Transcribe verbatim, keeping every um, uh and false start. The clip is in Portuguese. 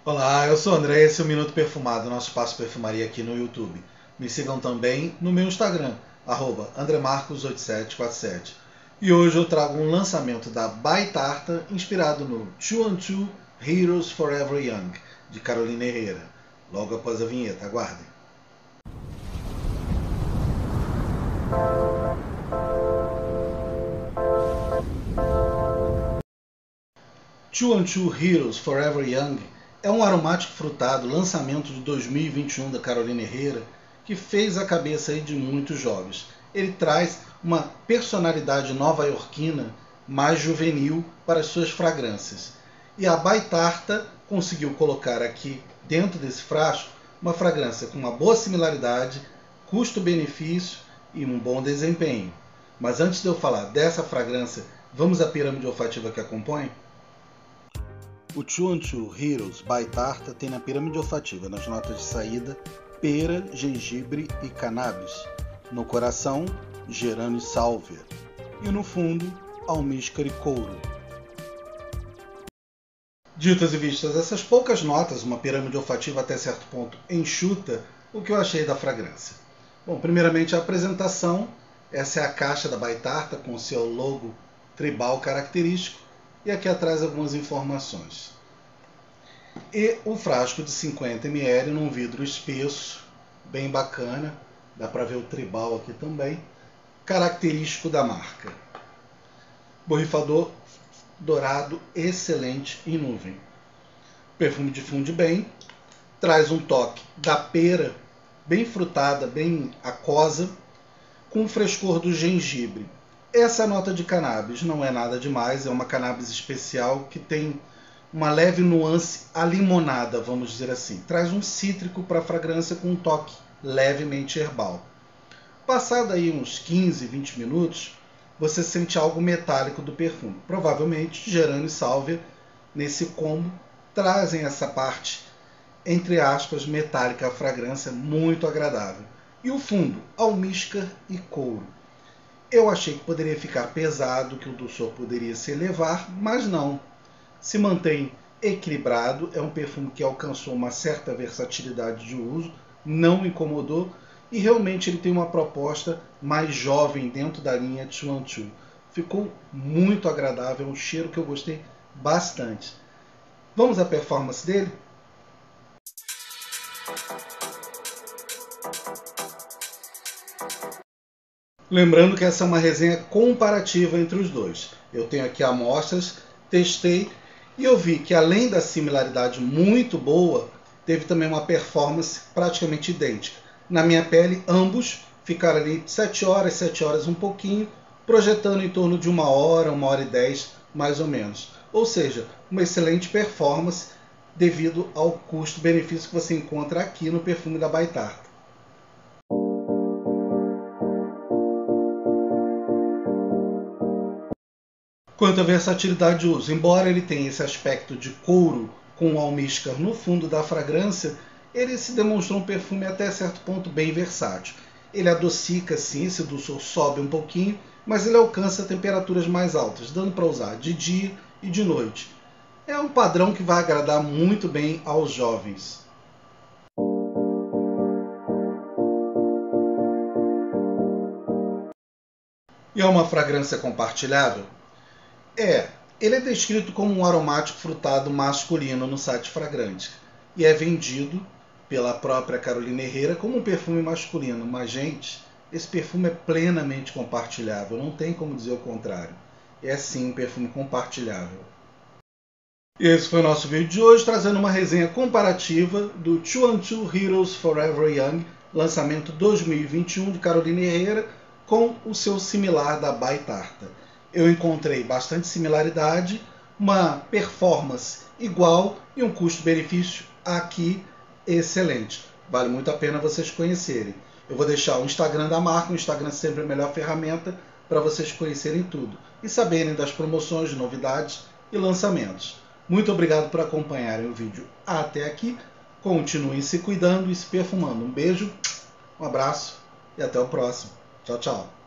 Olá, eu sou o André, esse é o Minuto Perfumado, nosso espaço perfumaria aqui no YouTube. Me sigam também no meu Instagram, arroba andremarcos oito sete quatro sete. E hoje eu trago um lançamento da By Tarta, inspirado no Two and Two Heroes Forever Young, de Carolina Herrera. Logo após a vinheta, aguardem. Two and Two Heroes Forever Young é um aromático frutado, lançamento de dois mil e vinte e um da Carolina Herrera, que fez a cabeça aí de muitos jovens. Ele traz uma personalidade nova-iorquina mais juvenil para as suas fragrâncias. E a By Tarta conseguiu colocar aqui dentro desse frasco uma fragrância com uma boa similaridade, custo-benefício e um bom desempenho. Mas antes de eu falar dessa fragrância, vamos à pirâmide olfativa que a compõe? O Two and Two Heroes By Tarta tem na pirâmide olfativa, nas notas de saída, pera, gengibre e cannabis. No coração, gerânio e sálvia. E no fundo, almíscar e couro. Ditas e vistas essas poucas notas, uma pirâmide olfativa até certo ponto enxuta, o que eu achei da fragrância? Bom, primeiramente a apresentação. Essa é a caixa da By Tarta com seu logo tribal característico. E aqui atrás algumas informações. E o frasco de cinquenta mililitros num vidro espesso, bem bacana. Dá para ver o tribal aqui também. Característico da marca. Borrifador dourado excelente em nuvem. O perfume difunde bem. Traz um toque da pera, bem frutada, bem aquosa, com o frescor do gengibre. Essa nota de cannabis não é nada demais, é uma cannabis especial que tem uma leve nuance alimonada, vamos dizer assim. Traz um cítrico para a fragrância com um toque levemente herbal. Passado aí uns quinze, vinte minutos, você sente algo metálico do perfume. Provavelmente gerânio e sálvia, nesse combo, trazem essa parte, entre aspas, metálica, a fragrância muito agradável. E o fundo, almíscar e couro. Eu achei que poderia ficar pesado, que o dulçor poderia se elevar, mas não. Se mantém equilibrado, é um perfume que alcançou uma certa versatilidade de uso, não incomodou e realmente ele tem uma proposta mais jovem dentro da linha Two and Two. Ficou muito agradável, é um cheiro que eu gostei bastante. Vamos à performance dele? Lembrando que essa é uma resenha comparativa entre os dois. Eu tenho aqui amostras, testei e eu vi que além da similaridade muito boa, teve também uma performance praticamente idêntica. Na minha pele, ambos ficaram ali sete horas, sete horas um pouquinho, projetando em torno de uma hora, uma hora e dez mais ou menos. Ou seja, uma excelente performance devido ao custo-benefício que você encontra aqui no perfume da By Tarta. Quanto à versatilidade de uso, embora ele tenha esse aspecto de couro com almíscar no fundo da fragrância, ele se demonstrou um perfume até certo ponto bem versátil. Ele adocica sim, esse dulçor sobe um pouquinho, mas ele alcança temperaturas mais altas, dando para usar de dia e de noite. É um padrão que vai agradar muito bem aos jovens. E é uma fragrância compartilhável? É, ele é descrito como um aromático frutado masculino no site Fragrante e é vendido pela própria Carolina Herrera como um perfume masculino, mas gente, esse perfume é plenamente compartilhável, não tem como dizer o contrário. É sim um perfume compartilhável. E esse foi o nosso vídeo de hoje, trazendo uma resenha comparativa do Two and Two Heroes Forever Young, lançamento dois mil e vinte e um de Carolina Herrera, com o seu similar da By Tarta. Eu encontrei bastante similaridade, uma performance igual e um custo-benefício aqui excelente. Vale muito a pena vocês conhecerem. Eu vou deixar o Instagram da marca, o Instagram sempre é a melhor ferramenta para vocês conhecerem tudo e saberem das promoções, novidades e lançamentos. Muito obrigado por acompanharem o vídeo até aqui. Continuem se cuidando e se perfumando. Um beijo, um abraço e até o próximo. Tchau, tchau.